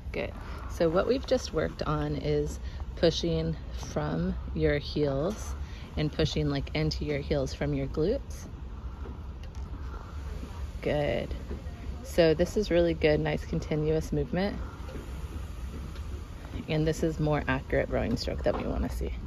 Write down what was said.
Good. So what we've just worked on is pushing from your heels and pushing like into your heels from your glutes. Good. So this is really good, nice continuous movement. And this is more accurate rowing stroke that we want to see.